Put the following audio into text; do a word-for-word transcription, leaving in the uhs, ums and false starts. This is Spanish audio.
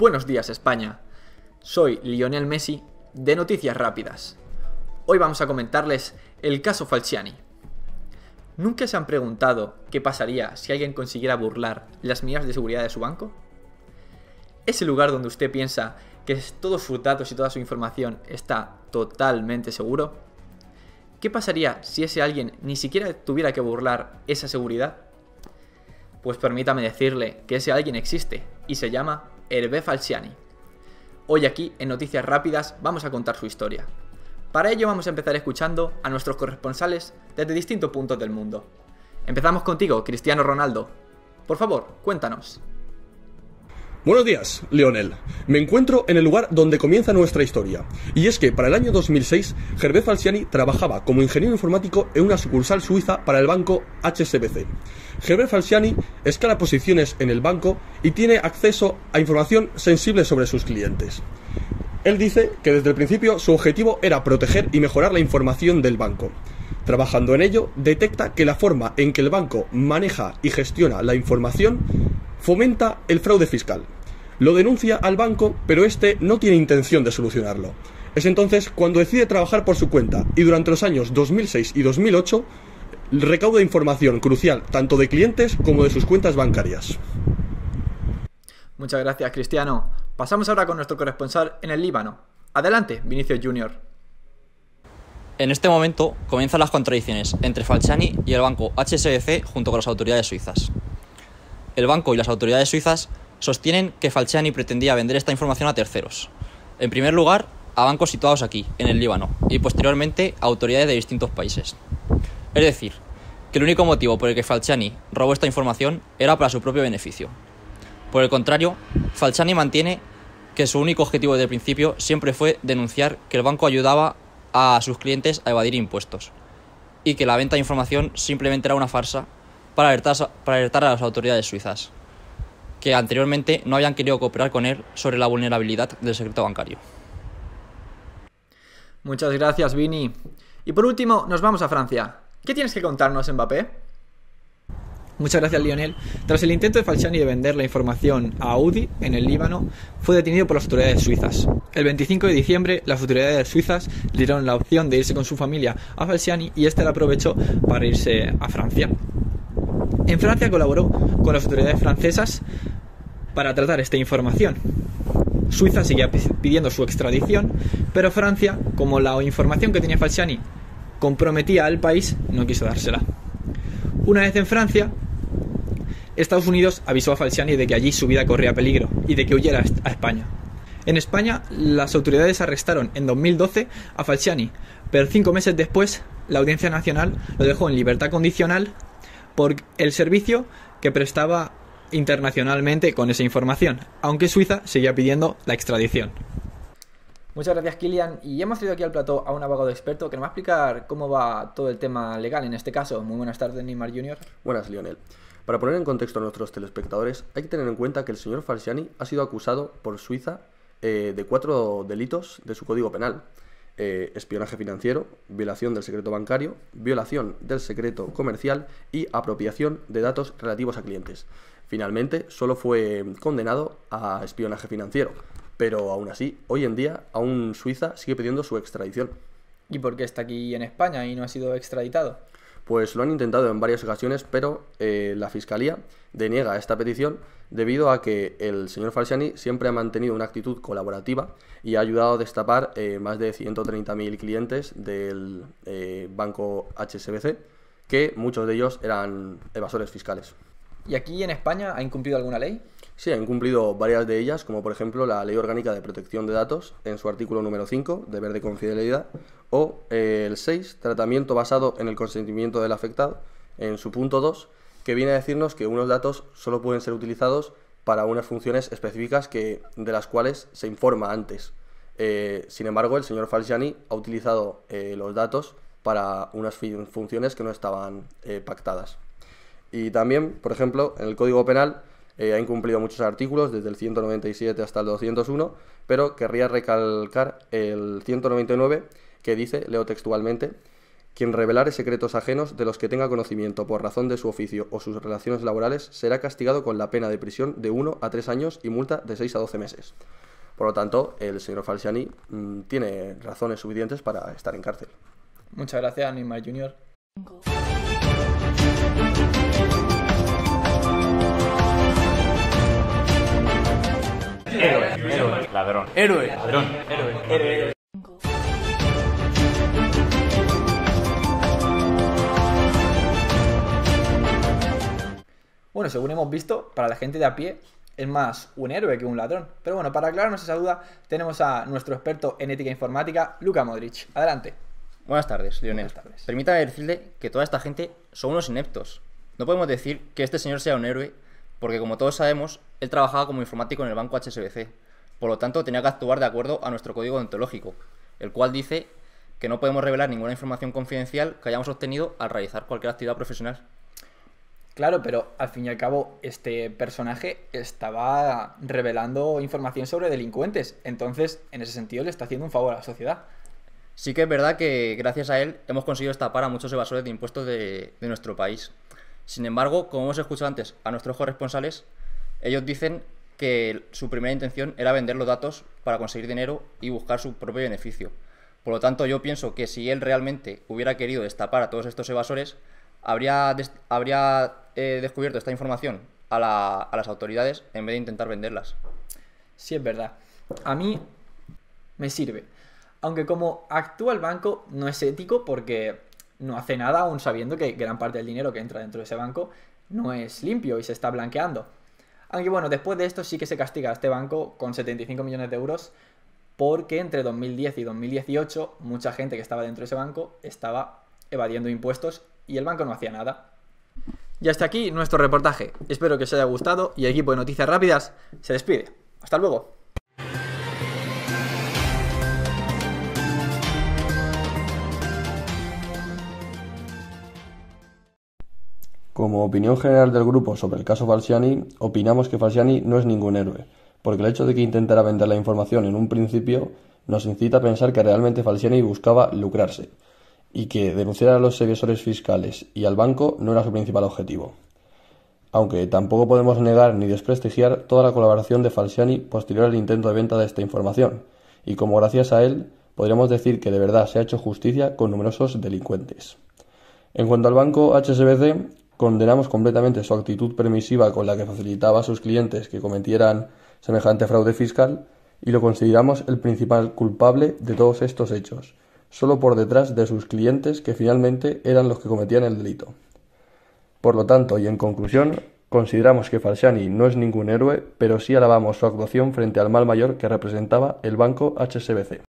Buenos días, España. Soy Lionel Messi de Noticias Rápidas. Hoy vamos a comentarles el caso Falciani. ¿Nunca se han preguntado qué pasaría si alguien consiguiera burlar las medidas de seguridad de su banco? Ese lugar donde usted piensa que todos sus datos y toda su información está totalmente seguro. ¿Qué pasaría si ese alguien ni siquiera tuviera que burlar esa seguridad? Pues permítame decirle que ese alguien existe y se llama Hervé Falciani. Hoy aquí en Noticias Rápidas vamos a contar su historia. Para ello vamos a empezar escuchando a nuestros corresponsales desde distintos puntos del mundo. Empezamos contigo, Cristiano Ronaldo. Por favor, cuéntanos. Buenos días, Lionel. Me encuentro en el lugar donde comienza nuestra historia. Y es que para el año dos mil seis, Hervé Falciani trabajaba como ingeniero informático en una sucursal suiza para el banco H S B C. Hervé Falciani escala posiciones en el banco y tiene acceso a información sensible sobre sus clientes. Él dice que desde el principio su objetivo era proteger y mejorar la información del banco. Trabajando en ello, detecta que la forma en que el banco maneja y gestiona la información fomenta el fraude fiscal. Lo denuncia al banco, pero este no tiene intención de solucionarlo. Es entonces cuando decide trabajar por su cuenta y durante los años dos mil seis y dos mil ocho recauda información crucial tanto de clientes como de sus cuentas bancarias. Muchas gracias, Cristiano. Pasamos ahora con nuestro corresponsal en el Líbano. Adelante, Vinicius Junior. En este momento comienzan las contradicciones entre Falciani y el banco H S B C junto con las autoridades suizas. El banco y las autoridades suizas sostienen que Falciani pretendía vender esta información a terceros. En primer lugar, a bancos situados aquí, en el Líbano, y posteriormente a autoridades de distintos países. Es decir, que el único motivo por el que Falciani robó esta información era para su propio beneficio. Por el contrario, Falciani mantiene que su único objetivo desde el principio siempre fue denunciar que el banco ayudaba a sus clientes a evadir impuestos, y que la venta de información simplemente era una farsa para alertar, para alertar a las autoridades suizas, que anteriormente no habían querido cooperar con él sobre la vulnerabilidad del secreto bancario. Muchas gracias, Vini. Y por último, nos vamos a Francia. ¿Qué tienes que contarnos, Mbappé? Muchas gracias, Lionel. Tras el intento de Falciani de vender la información a Audi en el Líbano, fue detenido por las autoridades suizas. El veinticinco de diciembre, las autoridades suizas le dieron la opción de irse con su familia a Falciani y este la aprovechó para irse a Francia. En Francia colaboró con las autoridades francesas para tratar esta información. Suiza seguía pidiendo su extradición, pero Francia, como la información que tenía Falciani comprometía al país, no quiso dársela. Una vez en Francia, Estados Unidos avisó a Falciani de que allí su vida corría peligro y de que huyera a España. En España, las autoridades arrestaron en dos mil doce a Falciani, pero cinco meses después, la Audiencia Nacional lo dejó en libertad condicional por el servicio que prestaba internacionalmente con esa información, aunque Suiza seguía pidiendo la extradición. Muchas gracias, Kylian, y hemos traído aquí al plató a un abogado experto que nos va a explicar cómo va todo el tema legal en este caso. Muy buenas tardes, Neymar Junior Buenas, Lionel. Para poner en contexto a nuestros telespectadores, hay que tener en cuenta que el señor Falciani ha sido acusado por Suiza eh, de cuatro delitos de su código penal. Eh, espionaje financiero, violación del secreto bancario, violación del secreto comercial y apropiación de datos relativos a clientes. Finalmente, solo fue condenado a espionaje financiero, pero aún así, hoy en día, aún Suiza sigue pidiendo su extradición. ¿Y por qué está aquí en España y no ha sido extraditado? Pues lo han intentado en varias ocasiones, pero eh, la Fiscalía deniega esta petición debido a que el señor Falciani siempre ha mantenido una actitud colaborativa y ha ayudado a destapar eh, más de ciento treinta mil clientes del eh, banco H S B C, que muchos de ellos eran evasores fiscales. ¿Y aquí en España ha incumplido alguna ley? Sí, ha incumplido varias de ellas, como por ejemplo la Ley Orgánica de Protección de Datos, en su artículo número cinco, deber de confidencialidad, o eh, el seis, tratamiento basado en el consentimiento del afectado, en su punto dos, que viene a decirnos que unos datos solo pueden ser utilizados para unas funciones específicas que, de las cuales se informa antes. Eh, sin embargo, el señor Falciani ha utilizado eh, los datos para unas funciones que no estaban eh, pactadas. Y también, por ejemplo, en el Código Penal eh, ha incumplido muchos artículos, desde el ciento noventa y siete hasta el doscientos uno, pero querría recalcar el ciento noventa y nueve, que dice, leo textualmente, Quien revelare secretos ajenos de los que tenga conocimiento por razón de su oficio o sus relaciones laborales será castigado con la pena de prisión de uno a tres años y multa de seis a doce meses. Por lo tanto, el señor Falciani mmm, tiene razones suficientes para estar en cárcel. Muchas gracias, Neymar junior Héroe, héroe, ladrón. Héroe, ladrón. Héroe, héroe. Bueno, según hemos visto, para la gente de a pie es más un héroe que un ladrón. Pero bueno, para aclararnos esa duda, tenemos a nuestro experto en ética informática, Luka Modric. Adelante. Buenas tardes, Lionel. Buenas tardes. Permítame decirle que toda esta gente son unos ineptos. No podemos decir que este señor sea un héroe, porque como todos sabemos, él trabajaba como informático en el banco H S B C. Por lo tanto, tenía que actuar de acuerdo a nuestro código deontológico, el cual dice que no podemos revelar ninguna información confidencial que hayamos obtenido al realizar cualquier actividad profesional. Claro, pero al fin y al cabo este personaje estaba revelando información sobre delincuentes. Entonces, en ese sentido, le está haciendo un favor a la sociedad. Sí que es verdad que gracias a él hemos conseguido estapar a muchos evasores de impuestos de, de nuestro país. Sin embargo, como hemos escuchado antes a nuestros corresponsales, ellos dicen que su primera intención era vender los datos para conseguir dinero y buscar su propio beneficio. Por lo tanto, yo pienso que si él realmente hubiera querido destapar a todos estos evasores, habría, des habría eh, descubierto esta información a, la, a las autoridades en vez de intentar venderlas. Sí, es verdad. A mí me sirve. Aunque como actúa el banco no es ético porque no hace nada aún sabiendo que gran parte del dinero que entra dentro de ese banco no es limpio y se está blanqueando. Aunque bueno, después de esto sí que se castiga a este banco con setenta y cinco millones de euros porque entre dos mil diez y dos mil dieciocho mucha gente que estaba dentro de ese banco estaba evadiendo impuestos y el banco no hacía nada. Y hasta aquí nuestro reportaje. Espero que os haya gustado y el equipo de Noticias Rápidas se despide. Hasta luego. Como opinión general del grupo sobre el caso Falciani, opinamos que Falciani no es ningún héroe, porque el hecho de que intentara vender la información en un principio nos incita a pensar que realmente Falciani buscaba lucrarse, y que denunciar a los evasores fiscales y al banco no era su principal objetivo. Aunque tampoco podemos negar ni desprestigiar toda la colaboración de Falciani posterior al intento de venta de esta información, y como gracias a él podríamos decir que de verdad se ha hecho justicia con numerosos delincuentes. En cuanto al banco H S B C, condenamos completamente su actitud permisiva con la que facilitaba a sus clientes que cometieran semejante fraude fiscal y lo consideramos el principal culpable de todos estos hechos, solo por detrás de sus clientes que finalmente eran los que cometían el delito. Por lo tanto, y en conclusión, consideramos que Falciani no es ningún héroe, pero sí alabamos su actuación frente al mal mayor que representaba el banco H S B C.